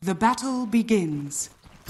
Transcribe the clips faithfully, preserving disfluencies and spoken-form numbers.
The battle begins.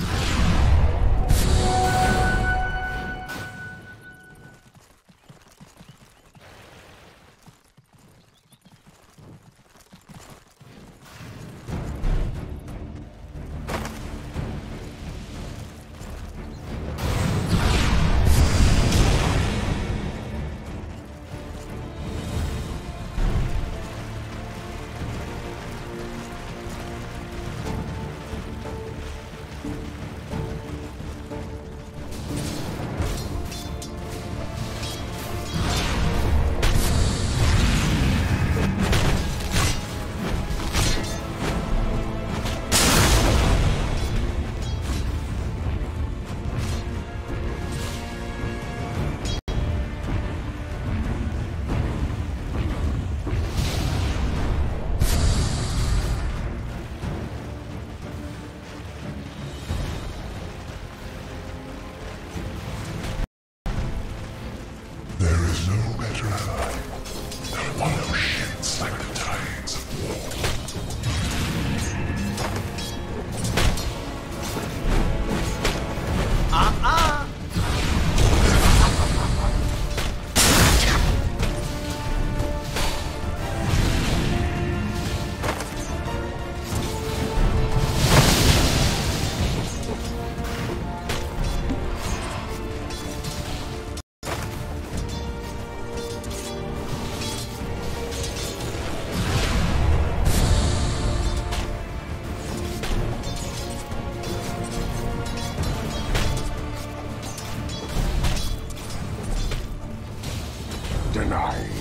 Denied.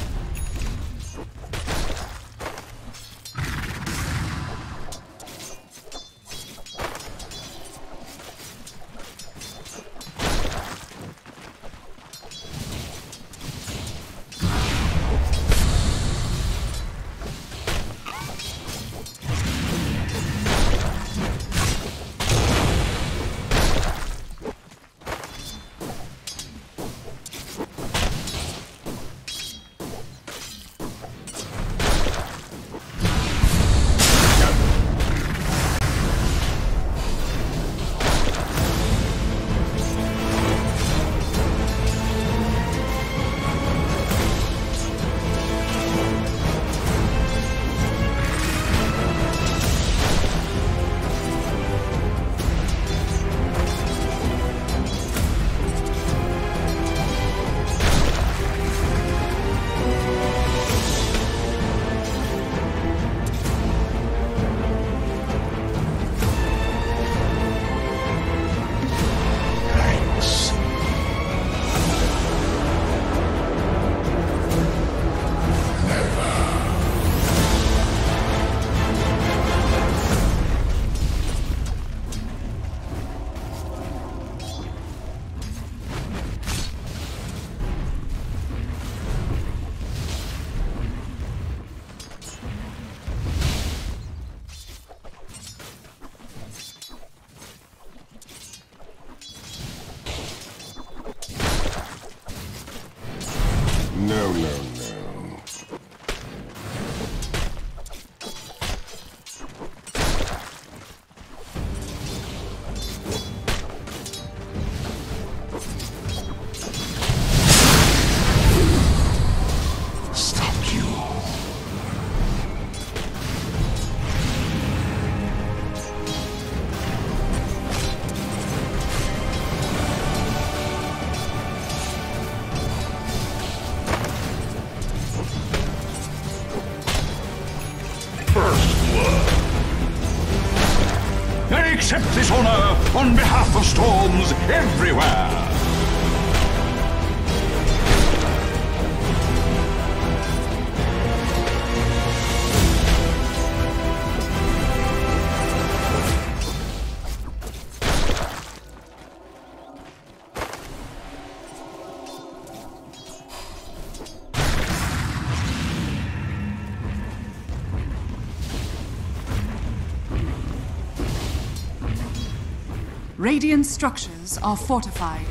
No, no, no. Stop you. I accept this honor on behalf of storms everywhere. Radiant structures are fortified.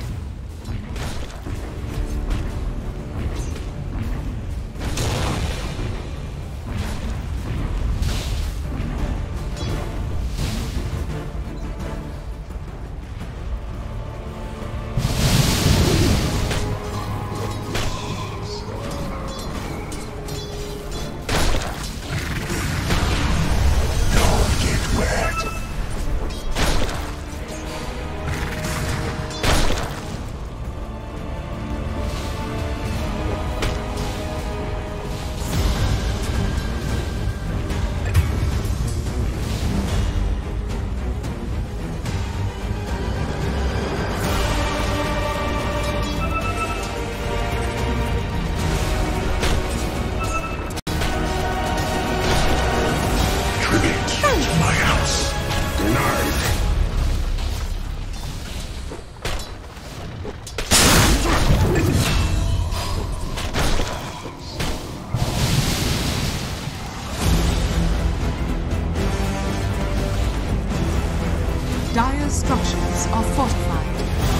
are fortified.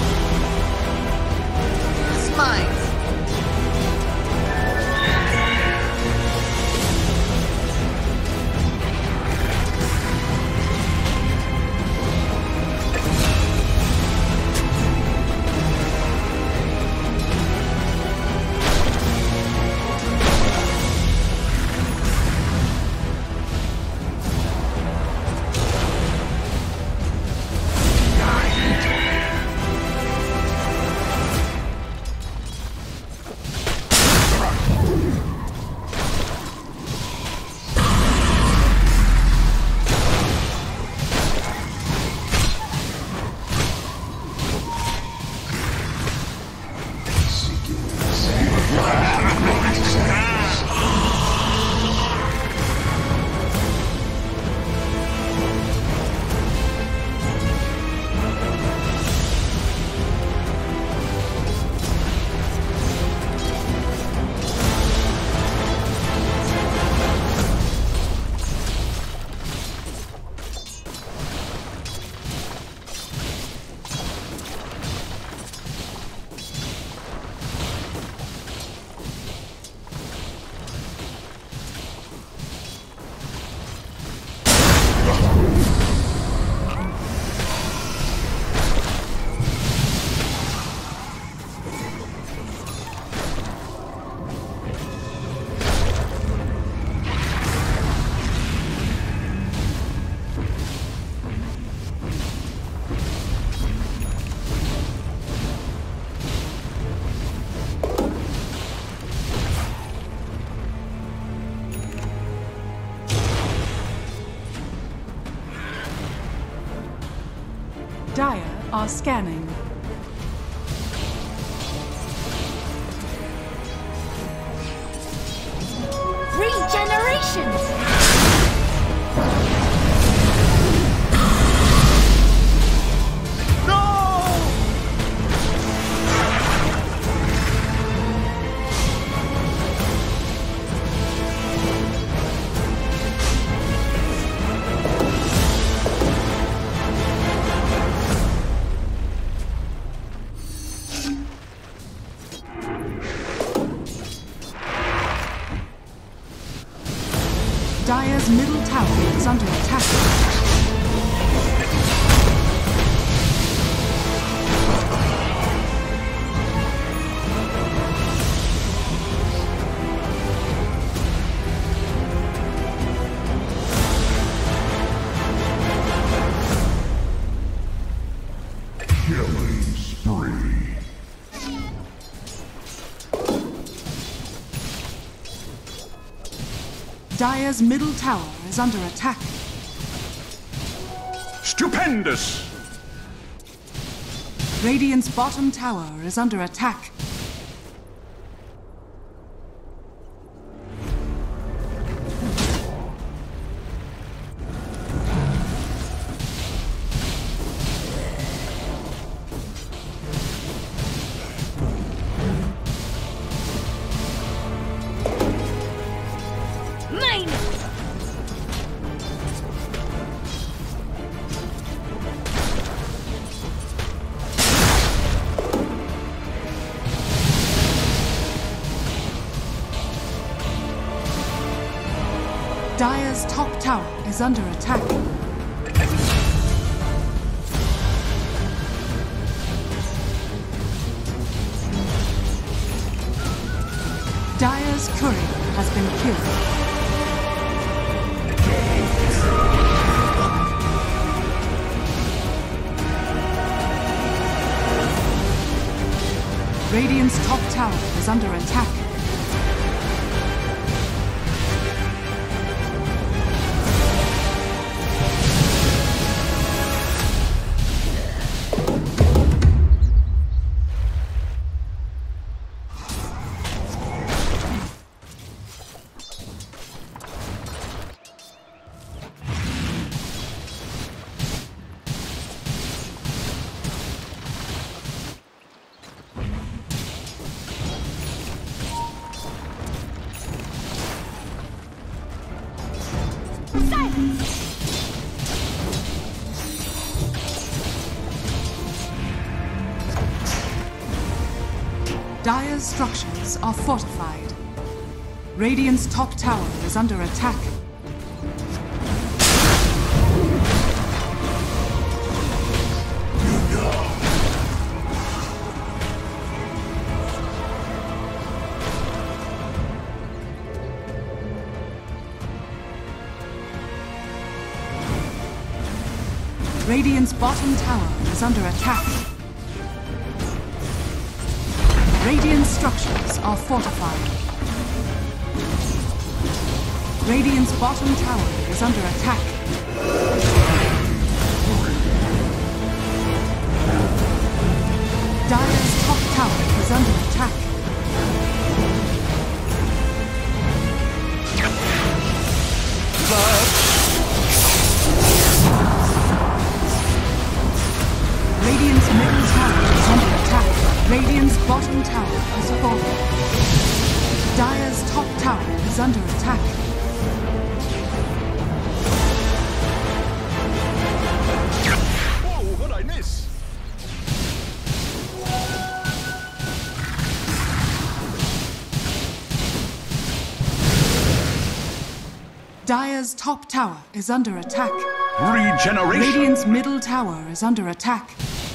Smite. Dire are scanning. Regeneration! Dire's middle tower is under attack. Killing spree. Dire's middle tower is under attack. Stupendous! Radiant's bottom tower is under attack. Dire's top tower is under attack. Dire's courier has been killed. Radiant's top tower is under attack. Dire's structures are fortified. Radiant's top tower is under attack. Radiant's bottom tower is under attack. Radiant structures are fortified. Radiant's bottom tower is under attack. Dire's top tower is under attack. Radiant's middle tower is under attack. Radiant's bottom tower has fallen. Dire's top tower is under attack. Whoa, what'd I miss? Dire's top tower is under attack. Regeneration. Radiant's middle tower is under attack.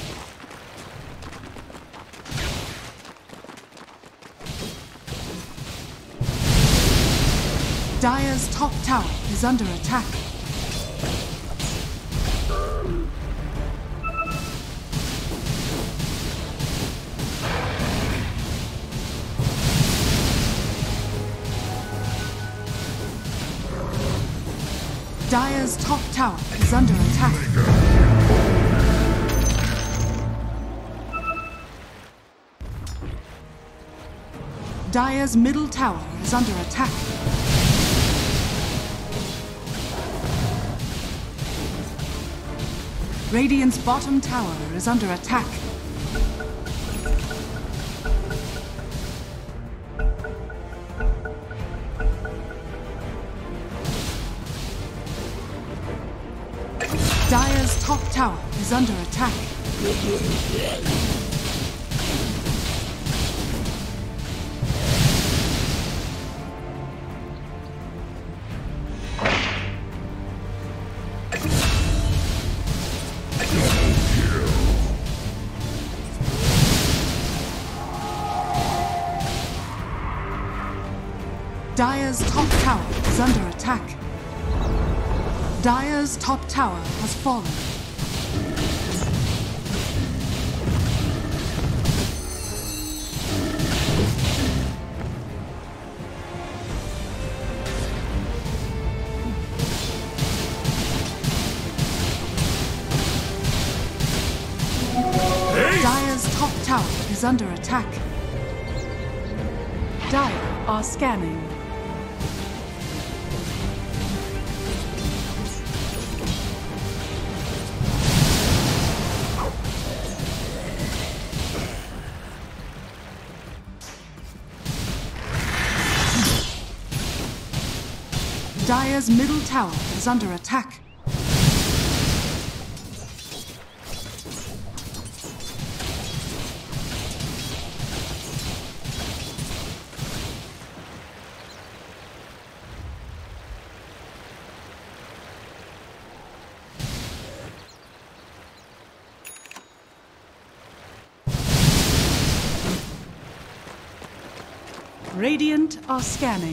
Dire's top tower is under attack. Dire's top tower is under attack. Dire's middle tower is under attack. Radiant's bottom tower is under attack. Dire's top tower is under attack. Dire's top tower is under attack. Dire's top tower has fallen. Dire's top tower is under attack. Dire are scanning. Dire's middle tower is under attack. Radiant are scanning.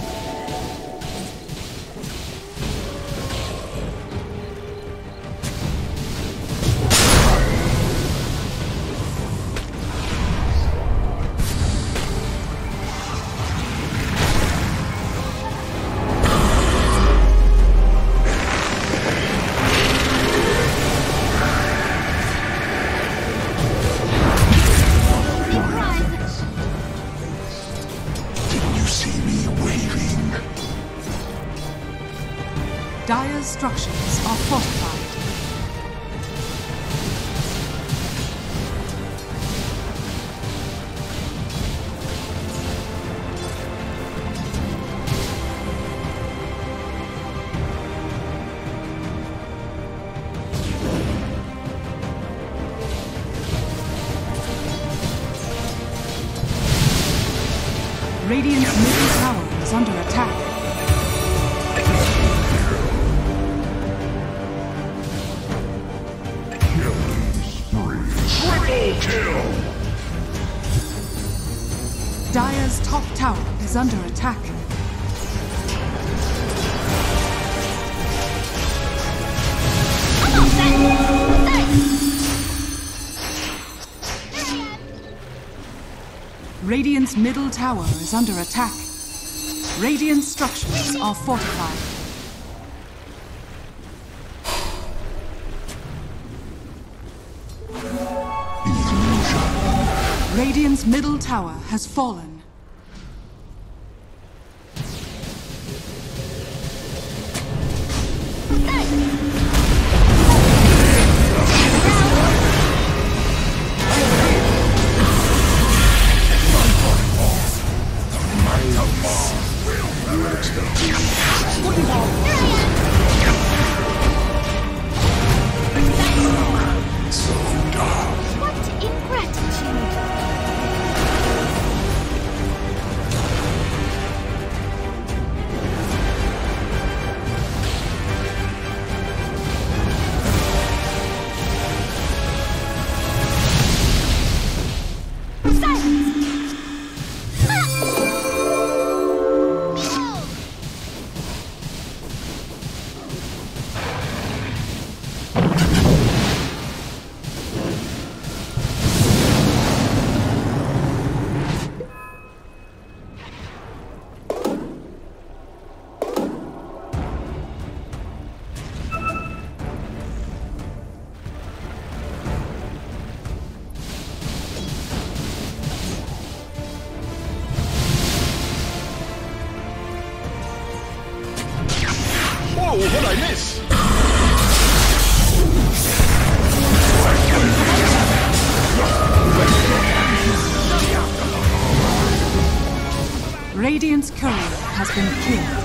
Dire's structures are fortified. Radiant's middle tower is under attack. Triple kill! Dire's top tower is under attack. Radiant's middle tower is under attack. Radiant structures are fortified. Radiant's middle tower has fallen. What did I miss? Radiant's courier has been killed.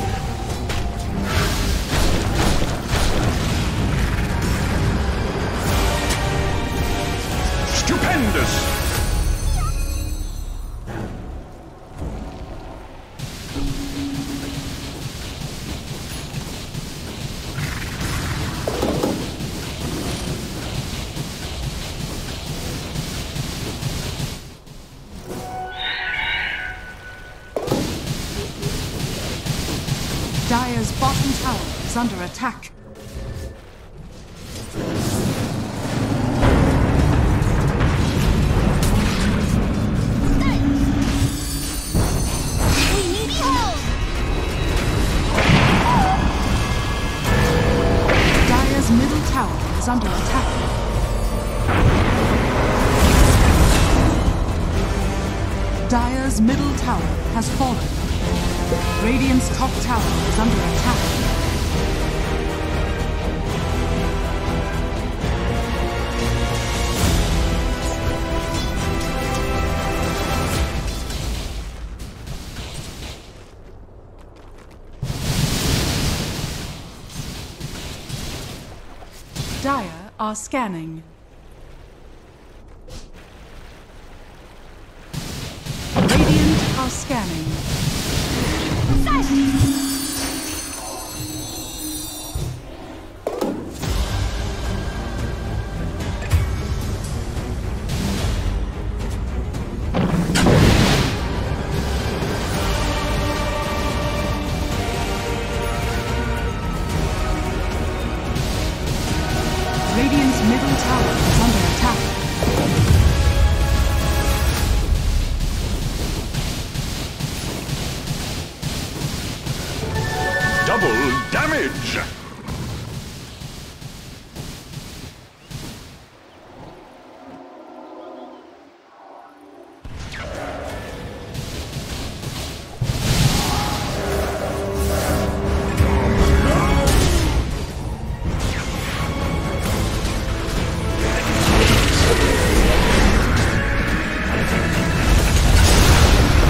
Stupendous! Dire's bottom tower is under attack. We need help! Dire's middle tower is under attack. Dire's middle tower has fallen. Radiant's top tower is under attack. Dire are scanning. Radiant are scanning. Radiant's middle tower is under attack. Double damage!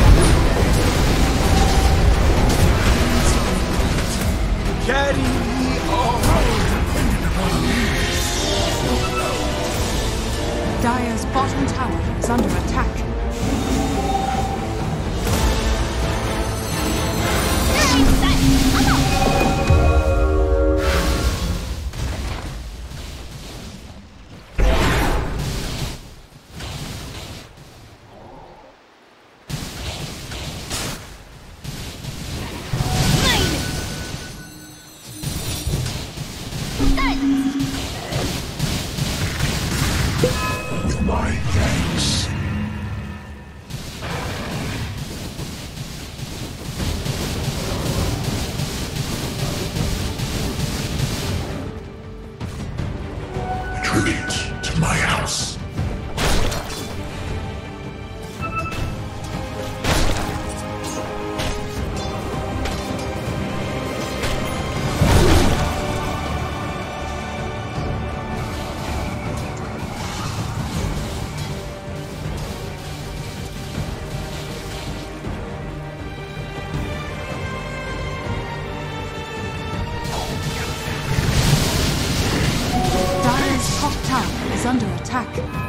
Carry me Hurry to my house. Is under attack.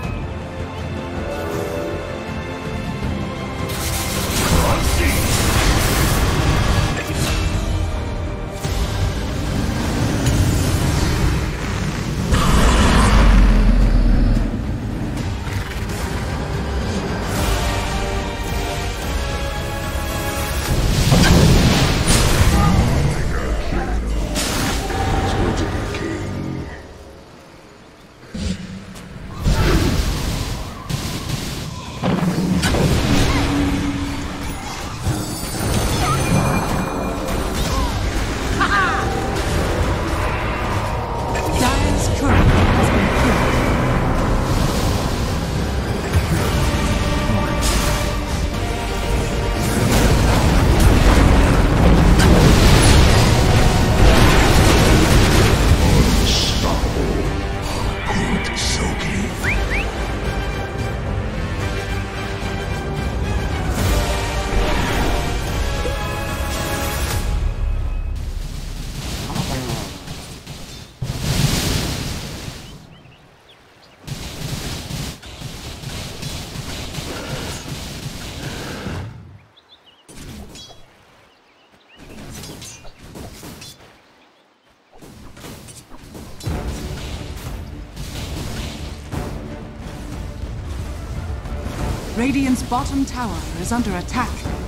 Radiant's bottom tower is under attack.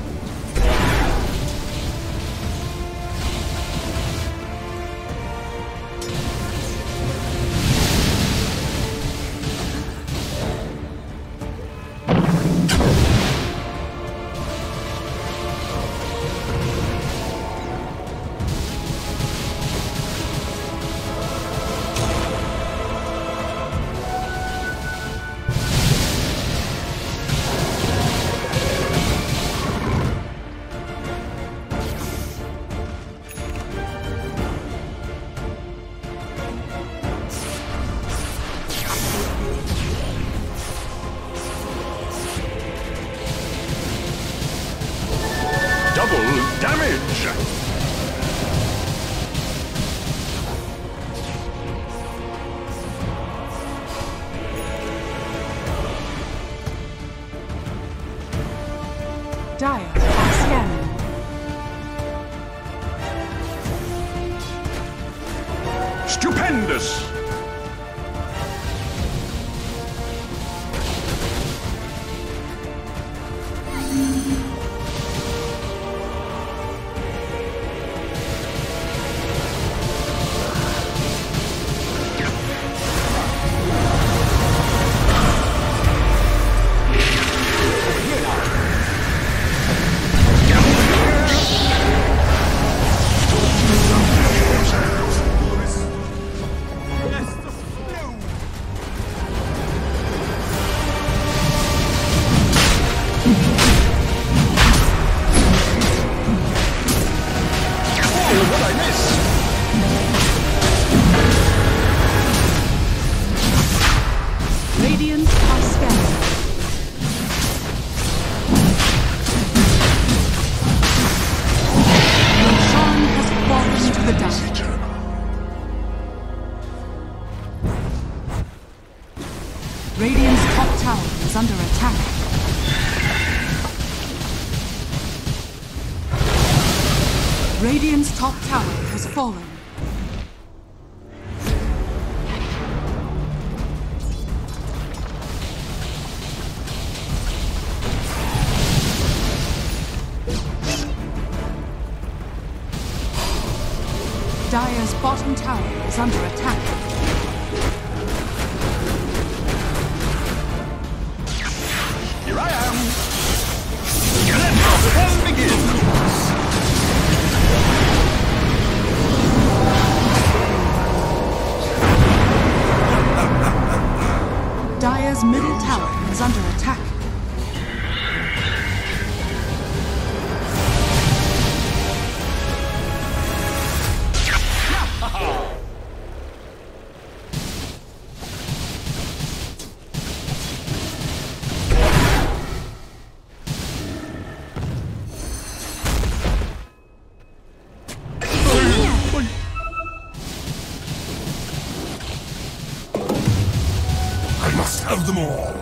Double damage! Dire are scanning. Stupendous! Radiant are scanning. Roshan has fallen to the dust. Radiant's top tower is under attack. Radiant's top tower has fallen. Dire's bottom tower is under attack. Here I am! Let the fun begin! Ha ha! of them all.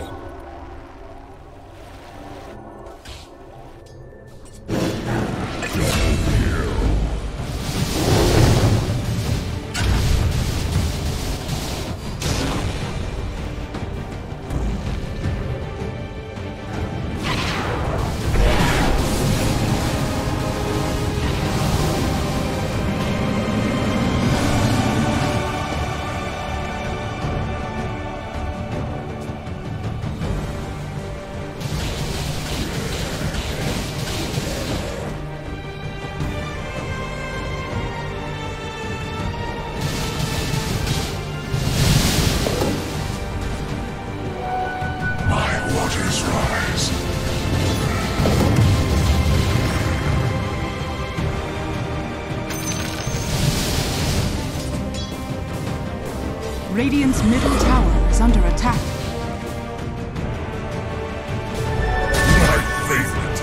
Radiant's middle tower is under attack. My favorite.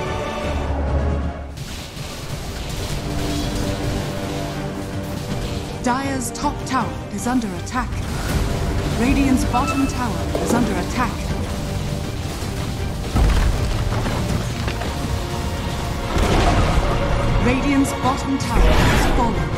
Dire's top tower is under attack. Radiant's bottom tower is under attack. Radiant's bottom tower has fallen.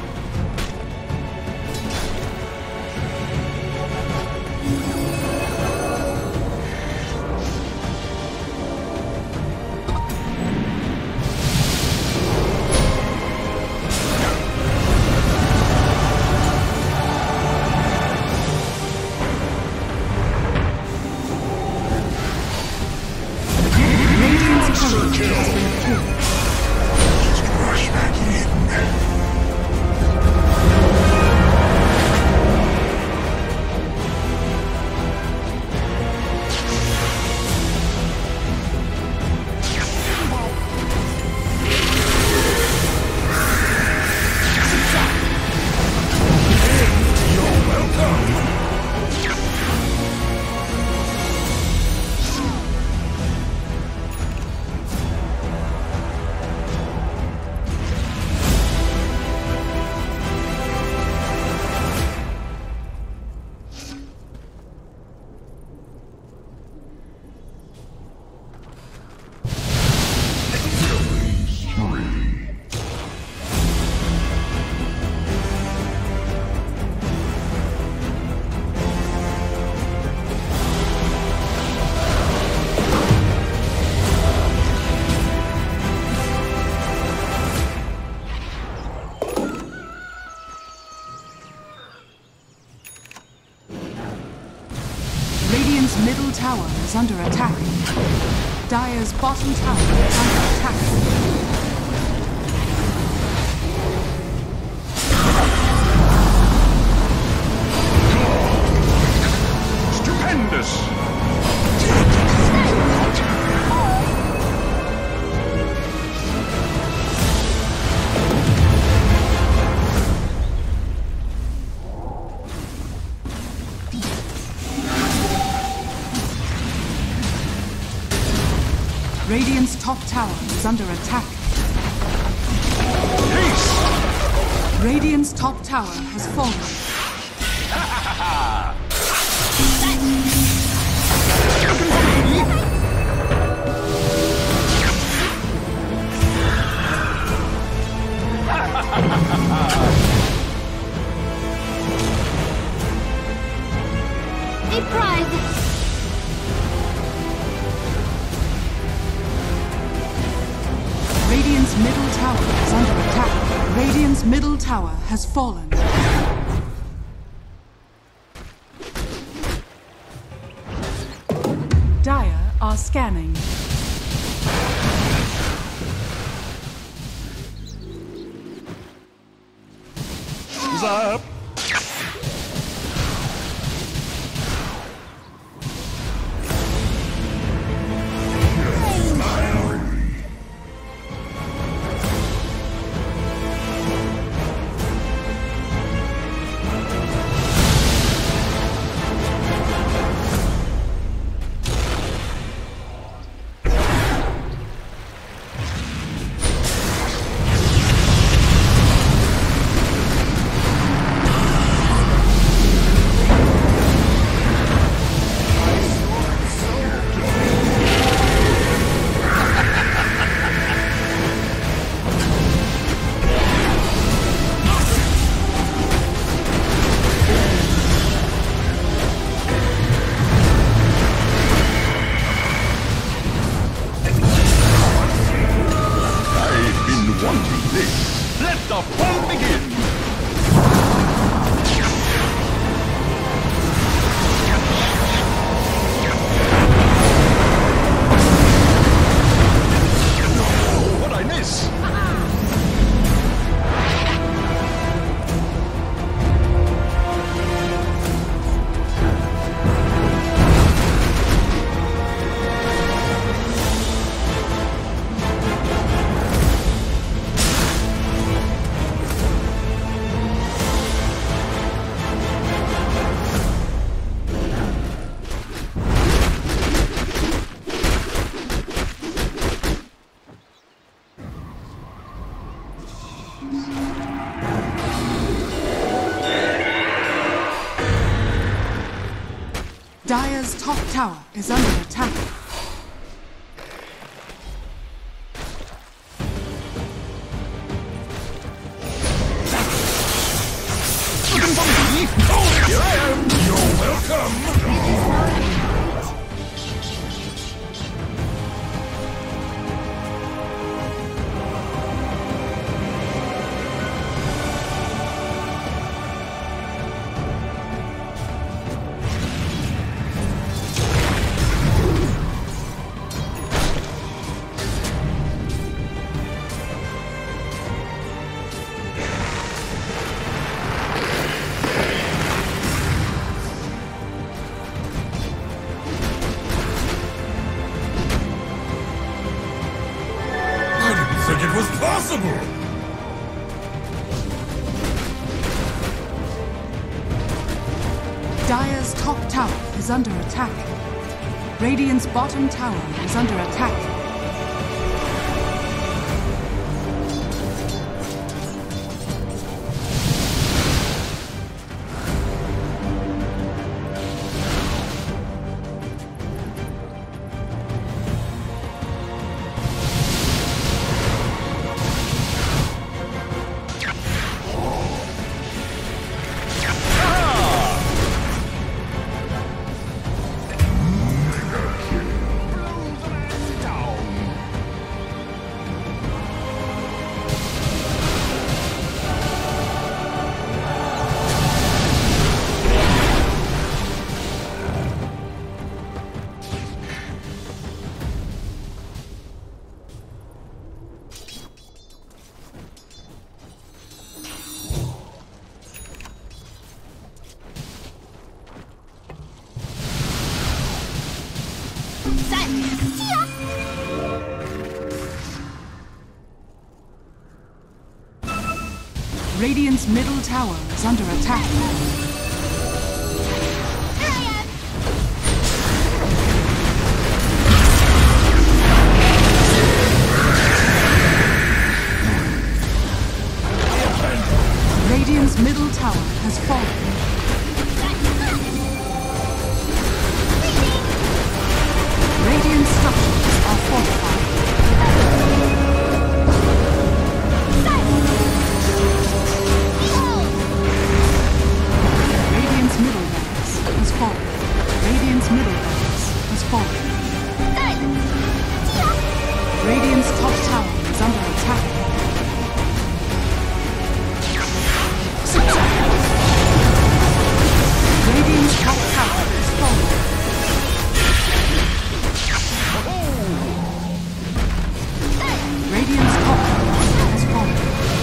Radiant's middle tower is under attack. Dire's bottom tower is under attack. Stupendous! Radiant's top tower is under attack. Peace! Radiant's top tower has fallen. A prize! Radiant's middle tower is under attack. Radiant's middle tower has fallen. Dire are scanning. Zap! quickly! Let the fun begin! What'd I miss? Dire's top tower is under attack. Looking for me? Oh, here I am! You're welcome! It was possible! Dire's top tower is under attack. Radiant's bottom tower is under attack. Radiant's middle tower is under attack. Here I am! Radiant's middle tower has fallen. Radiant structures are fortified. Radiant's middle barracks has fallen. Radiant's middle barracks has fallen. Radiant's top tower is under attack. Radiant's top tower is fallen. Radiant's top tower has fallen.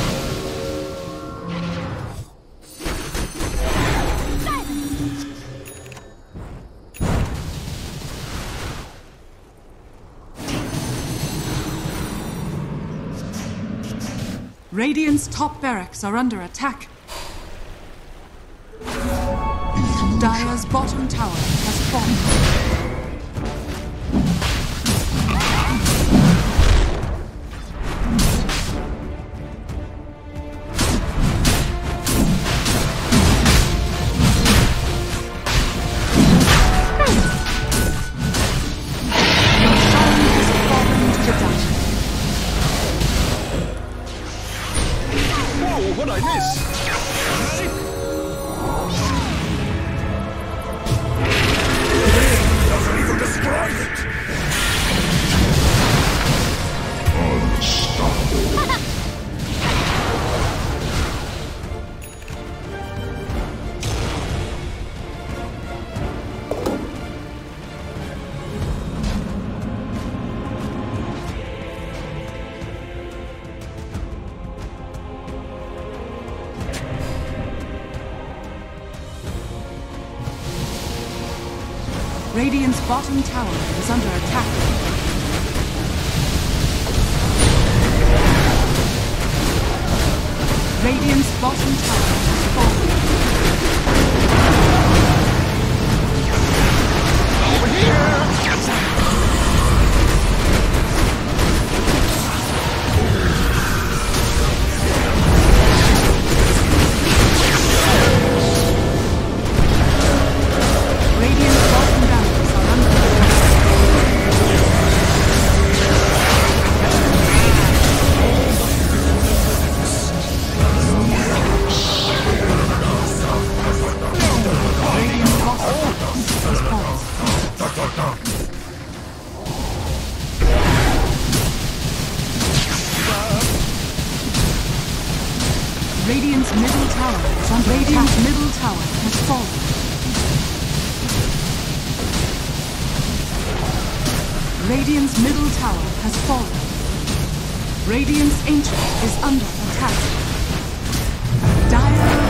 Radiant's top barracks are under attack. Dire's bottom tower has fallen. What'd I miss? Doesn't even describe it! Unstoppable. Radiant's bottom tower is under attack. Radiant's bottom tower has fallen. Over here! Radiant's bottom barracks are under Radiant's middle tower is on Radiant's middle tower has fallen. Radiant's middle tower has fallen. Radiant's ancient is under attack. Dire